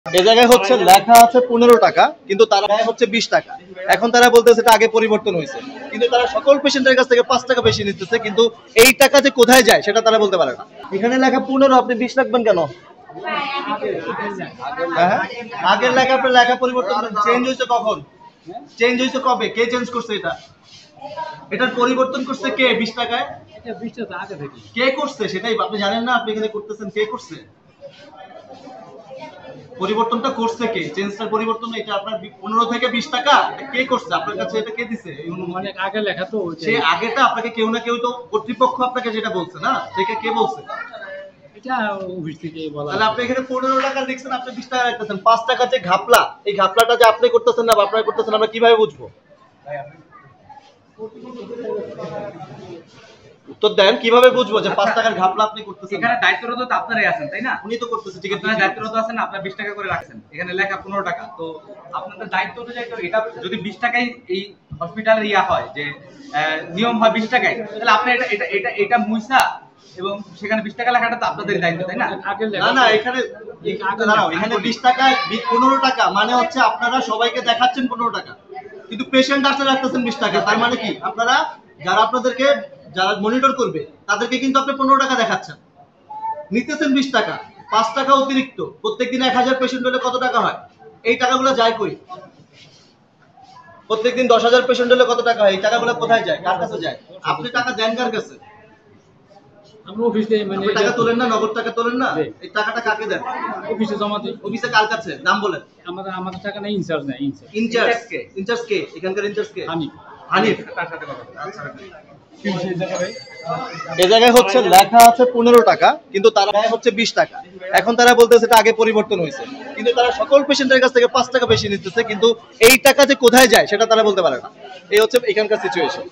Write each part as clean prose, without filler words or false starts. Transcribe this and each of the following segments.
এই জায়গায় হচ্ছে লেখা আছে 15 টাকা, কিন্তু তারা হচ্ছে 20 টাকা। এখন তারা বলতেছে এটা আগে পরিবর্তন হয়েছে, কিন্তু তারা সকল পেশেন্টের কাছ থেকে 5 টাকা বেশি নিতেছে, কিন্তু এই টাকা যে কোথায় যায় সেটা তারা বলতে পারে না। এখানে লেখা 15, আপনি 20 রাখবেন কেন? হ্যাঁ, আগের লেখা আপনার লেখা পরিবর্তন চেঞ্জ হয়েছে কখন? চেঞ্জ হয়েছে কবে? কে চেঞ্জ করছে এটা? এটার পরিবর্তন করছে কে 20 টাকায়? এটা 20 টাকা আগে থেকে কে করছে সেটাই আপনি জানেন না? আপনি এখানে করতেছেন, কে করছে? পরিবর্তনটা করছে কে? চেঞ্জটার পরিবর্তন এটা আপনার 15 থেকে 20 টাকা এটা কে করছে? আপনার কাছে এটা কে দিছে? এই অনেক আগে লেখা তো, সেই আগেটা আপনাকে কেউ না কেউ তো কর্তৃপক্ষ আপনাকে যেটা বলছে না, সেটা কে বলছে? এটা অফিস থেকে বলা। তাহলে আপনি এখানে 15 টাকা লিখছেন, আপনি 20 টাকা রাখতেছেন। 5 টাকা যে ঘাপলা, এই ঘাপলাটা যে আপনি করতেছেন না বা আপনারা করতেছেন, আমরা কিভাবে বুঝবো? উত্তর দেন, কিভাবে বুঝবো যে 5 টাকার ঘাপলা আপনি করতেছেন? এখানে দায়িত্বরত তো আপনারাই আছেন, তাই না? উনি তো করতেছেন, ঠিক আছে, আপনারা দায়িত্বরত আছেন, আপনারা 20 টাকা করে রাখছেন, এখানে লেখা 15 টাকা। তো আপনাদের দায়িত্ব অনুযায়ী তো এটা যদি 20 টাকায় এই হসপিটালের ইয়া হয়, যে নিয়ম হয় 20 টাকায়, তাহলে আপনি এটা মুইসা এবং সেখানে 20 টাকা লেখাটা তো আপনাদের দায়িত্ব, তাই না? না না, এখানে দাঁড়াও, এখানে 20 টাকা 15 টাকা মানে হচ্ছে আপনারা সবাইকে দেখাচ্ছেন 15 টাকা, কিন্তু পেশেন্ট আসলে রাখতেছেন 20 টাকা। তার মানে কি? আপনারা যারা আপনাদেরকে যারা মনিটর করবে তাদেরকে কিন্তু আপনি 15 টাকা দেখাচ্ছেন, নিতেছেন 20 টাকা, 5 টাকা অতিরিক্ত। প্রত্যেকদিন 1000 পেশেন্ট হলে কত টাকা হয়? এই টাকাগুলো যায় কই? প্রত্যেকদিন 10,000 পেশেন্ট হলে কত টাকা হয়? এই টাকাগুলো কোথায় যায়? কার কাছে যায়? আপনি টাকা দেন কার কাছে? আমরা অফিসে মানে টাকা তোলেন না, নগদ টাকা তোলেন না? এই টাকাটা কাকে দেন? অফিসে জমা দিই। অফিসে কার কাছে? নাম বলেন। আমাদের টাকা নাই, ইনচার্জ নাই। ইনচার্জ কে? ইনচার্জ কে? এখানকার ইনচার্জ কে? হানিফ। তার সাথে কথা বলেন। আচ্ছা, এই জায়গায় হচ্ছে লেখা আছে 15 টাকা, কিন্তু তারা হচ্ছে 20 টাকা। এখন তারা বলতেছে এটা আগে পরিবর্তন হয়েছে, কিন্তু তারা সকল পেশেন্টের কাছ থেকে 5 টাকা বেশি নিতেছে, কিন্তু এই টাকা যে কোথায় যায় সেটা তারা বলতে পারে না। এই হচ্ছে এখানকার সিচুয়েশন।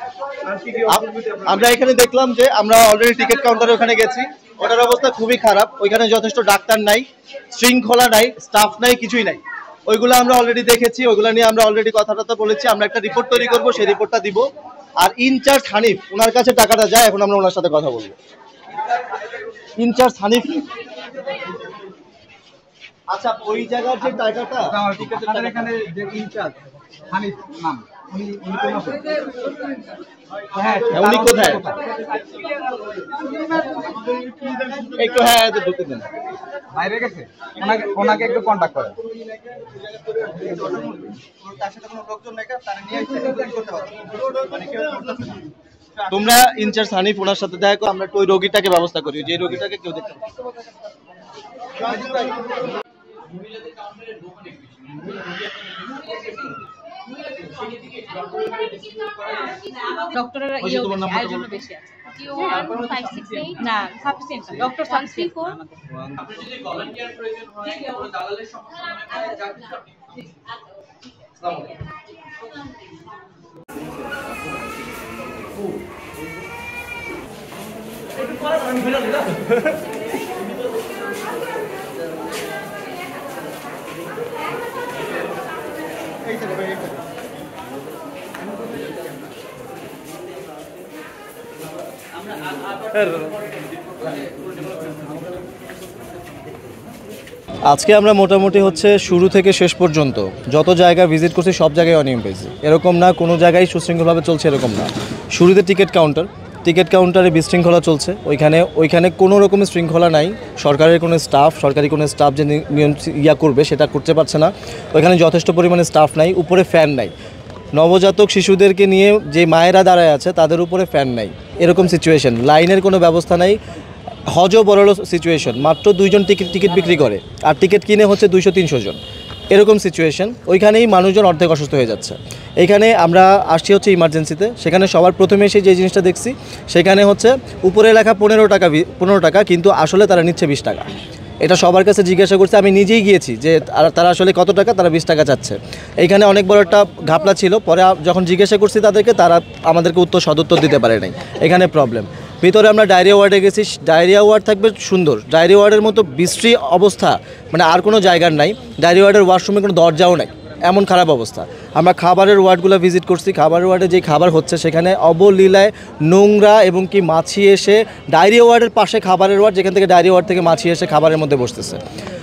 আমরা এখানে দেখলাম যে আমরা অলরেডি টিকিট কাউন্টারে ওখানে গেছি, ওটার অবস্থা খুবই খারাপ। ওইখানে যথেষ্ট ডাক্তার নাই, শৃঙ্খলা নাই, স্টাফ নাই, কিছুই নাই। ওইগুলো আমরা অলরেডি দেখেছি, ওইগুলো নিয়ে আমরা অলরেডি কথাটা বলেছি। আমরা একটা রিপোর্ট তৈরি করবো, সেই রিপোর্টটা দিব। আর ইনচার্জ হানিফ, ওনার কাছে টাকাটা যায়, এখন আমরা ওনার সাথে কথা বলবো। ইনচার্জ হানিফ, আচ্ছা ওই জায়গার যে টাকাটা আমাদের এখানে যে ইনচার্জ হানিফ নাম, উনি কোন আছে? হ্যাঁ, উনি কোথায়? একটু হ্যাঁ ঢুকে দেন। বাইরে গেছে, ওনাকে একটু কন্টাক্ট করেন। তোমরা ইনচার্জ হানিফ, ওনার সাথে দেখা করো, আমরা ওই রোগীটাকে ব্যবস্থা করি, যে রোগীটাকে কেউ দেখতে ডক্টরের আয়োজন বেশি আছে। না সাফিসিয়েন্ট ডক্টর সাফিসিয়েন্ট আমাদের। আপনি যদি ভলান্টিয়ার প্রয়োজন হয় কোনো দালালের সমস্যা মনে হয় জানতে আপনি আসসালামু আলাইকুম। একটু পরে আমি ভিডিও দিলাম। এই তো ভাই, আজকে আমরা মোটামুটি হচ্ছে শুরু থেকে শেষ পর্যন্ত যত জায়গা ভিজিট করছি সব জায়গায় অনিয়ম পেয়েছি। এরকম না কোনো জায়গায় সুশৃঙ্খলভাবে চলছে, এরকম না। শুরুতে টিকিট কাউন্টারে বিশৃঙ্খলা চলছে, ওইখানে কোনো রকমের শৃঙ্খলা নাই। সরকারি কোনো স্টাফ যে নিয়ম করবে সেটা করতে পারছে না। ওইখানে যথেষ্ট পরিমাণে স্টাফ নাই, উপরে ফ্যান নাই। নবজাতক শিশুদেরকে নিয়ে যে মায়েরা দাঁড়ায় আছে তাদের উপরে ফ্যান নাই, এরকম সিচুয়েশন। লাইনের কোনো ব্যবস্থা নাই। হজও বড় সিচুয়েশন, মাত্র 2 জন টিকিট বিক্রি করে, আর টিকিট কিনে হচ্ছে 200-300 জন, এরকম সিচুয়েশন। ওইখানেই মানুষজন অর্ধেক অসুস্থ হয়ে যাচ্ছে। এইখানে আমরা আসছি হচ্ছে ইমার্জেন্সিতে, সেখানে সবার প্রথমে এসে যে জিনিসটা দেখছি সেখানে হচ্ছে উপরে লেখা 15 টাকা, কিন্তু আসলে তারা নিচ্ছে 20 টাকা। এটা সবার কাছে জিজ্ঞাসা করছে, আমি নিজেই গিয়েছি যে তারা আসলে কত টাকা, তারা 20 টাকা চাচ্ছে। এইখানে অনেক বড় একটা ঘাপলা ছিল। পরে যখন জিজ্ঞাসা করছি তাদেরকে, তারা আমাদেরকে সদুত্তর দিতে পারে নাই। এখানে প্রবলেম। ভিতরে আমরা ডায়রিয়া ওয়ার্ডে গেছি, ডায়রিয়া ওয়ার্ড থাকবে সুন্দর, ডায়রিয়া ওয়ার্ডের মতো বিশ্রী অবস্থা মানে আর কোনো জায়গার নাই। ডায়রিয়া ওয়ার্ডের ওয়াশরুমে কোনো দরজাও নাই, এমন খারাপ অবস্থা। আমরা খাবারের ওয়ার্ডগুলো ভিজিট করছি, খাবারের ওয়ার্ডে যে খাবার হচ্ছে সেখানে অবলীলায় নোংরা এবং কি মাছি এসে ডায়রিয়া ওয়ার্ডের পাশে খাবারের ওয়ার্ড, যেখান থেকে ডায়রিয়া ওয়ার্ড থেকে মাছি এসে খাবারের মধ্যে বসতেছে।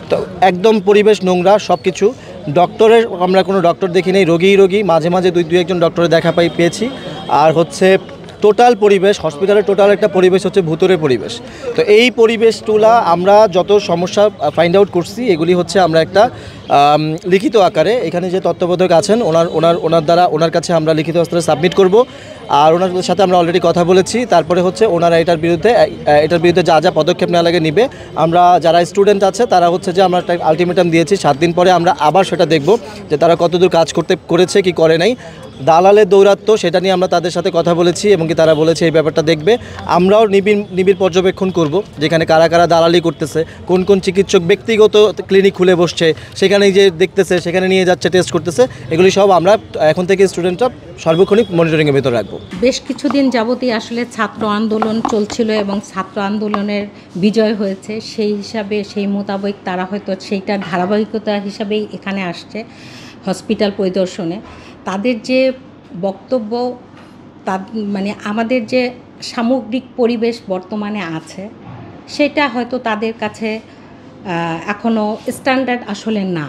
তো একদম পরিবেশ নোংরা সব কিছু। ডক্টরের আমরা কোনো ডক্টর দেখি নেই, রোগী মাঝে মাঝে দুই একজন ডক্টরের দেখা পেয়েছি। আর হচ্ছে টোটাল পরিবেশ, হসপিটালের টোটাল একটা পরিবেশ হচ্ছে ভুতুরে পরিবেশ। তো এই পরিবেশগুলা আমরা যত সমস্যা ফাইন্ড আউট করছি এগুলি হচ্ছে আমরা একটা লিখিত আকারে এখানে যে তত্ত্বাবধায়ক আছেন ওনার কাছে আমরা লিখিত আকারে সাবমিট করব। আর ওনার সাথে আমরা অলরেডি কথা বলেছি। তারপরে হচ্ছে ওনারা এটার বিরুদ্ধে যা যা পদক্ষেপ নেওয়া লাগে নিবে। আমরা যারা স্টুডেন্ট আছে তারা হচ্ছে যে আমরা একটা আলটিমেটাম দিয়েছি, 7 দিন পরে আমরা আবার সেটা দেখব যে তারা কতদূর কাজ করেছে কি করে নাই। দালালের দৌরাত্ম্য সেটা নিয়ে আমরা তাদের সাথে কথা বলেছি এবং কি তারা বলেছে এই ব্যাপারটা দেখবে। আমরাও নিবিড় পর্যবেক্ষণ করব যেখানে কারা দালালি করতেছে, কোন চিকিৎসক ব্যক্তিগত ক্লিনিক খুলে বসছে, সেখানে যে দেখতেছে, সেখানে নিয়ে যাচ্ছে, টেস্ট করতেছে। এগুলি সব আমরা এখন থেকে স্টুডেন্টরা সার্বক্ষণিক মনিটরিংয়ের ভিতরে রাখবো। বেশ কিছুদিন যাবতই আসলে ছাত্র আন্দোলন চলছিল এবং ছাত্র আন্দোলনের বিজয় হয়েছে, সেই হিসাবে সেই মোতাবেক তারা হয়তো সেইটার ধারাবাহিকতা হিসাবেই এখানে আসছে হসপিটাল পরিদর্শনে। তাদের যে বক্তব্য, মানে আমাদের যে সামগ্রিক পরিবেশ বর্তমানে আছে সেটা হয়তো তাদের কাছে এখনও স্ট্যান্ডার্ড আসলে না।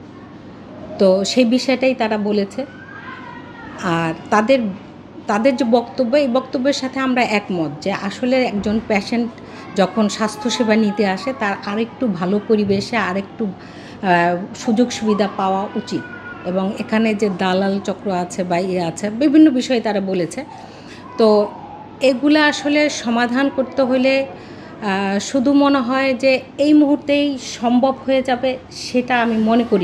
তো সেই বিষয়টাই তারা বলেছে। আর তাদের যে বক্তব্য, এই বক্তব্যের সাথে আমরা একমত যে আসলে একজন পেশেন্ট যখন স্বাস্থ্যসেবা নিতে আসে তার আরেকটু ভালো পরিবেশে আরেকটু সুযোগ সুবিধা পাওয়া উচিত। এবং এখানে যে দালাল চক্র আছে বা আছে বিভিন্ন বিষয়ে তারা বলেছে। তো এগুলা আসলে সমাধান করতে হলে শুধু মনে হয় যে এই মুহূর্তেই সম্ভব হয়ে যাবে সেটা আমি মনে করি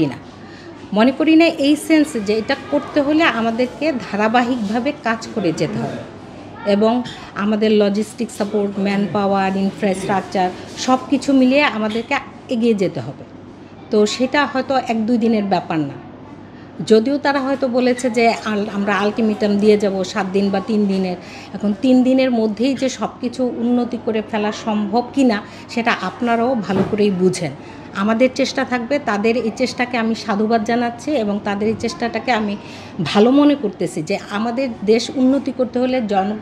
না এই সেন্স যে এটা করতে হলে আমাদেরকে ধারাবাহিকভাবে কাজ করে যেতে হবে এবং আমাদের logistic support, manpower, infrastructure সব কিছু মিলিয়ে আমাদেরকে এগিয়ে যেতে হবে। তো সেটা হয়তো 1-2 দিনের ব্যাপার না। যদিও তারা হয়তো বলেছে যে আমরা আলটিমেটাম দিয়ে যাব 7 দিন বা 3 দিনের। এখন 3 দিনের মধ্যেই যে সব কিছু উন্নতি করে ফেলা সম্ভব কি না সেটা আপনারাও ভালো করেই বুঝেন। আমাদের চেষ্টা থাকবে, তাদের এই চেষ্টাকে আমি সাধুবাদ জানাচ্ছি এবং তাদের এই চেষ্টাটাকে আমি ভালো মনে করতেছি যে আমাদের দেশ উন্নতি করতে হলে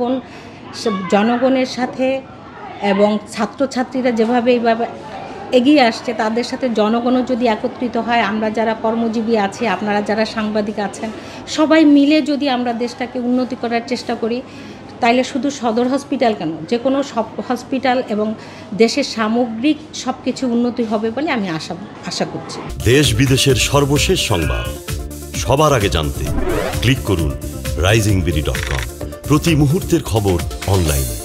জনগণের সাথে এবং ছাত্রছাত্রীরা যেভাবে এইভাবে এগিয়ে আসছে তাদের সাথে জনগণও যদি একত্রিত হয়, আমরা যারা কর্মজীবী আছি, আপনারা যারা সাংবাদিক আছেন, সবাই মিলে যদি আমরা দেশটাকে উন্নতি করার চেষ্টা করি তাইলে শুধু সদর হসপিটাল কেন, যে কোনো সব হসপিটাল এবং দেশের সামগ্রিক সব কিছু উন্নতি হবে বলে আমি আশা করছি। দেশ বিদেশের সর্বশেষ সংবাদ সবার আগে জানতে ক্লিক করুন risingbeauty.com। প্রতি মুহূর্তের খবর অনলাইনে।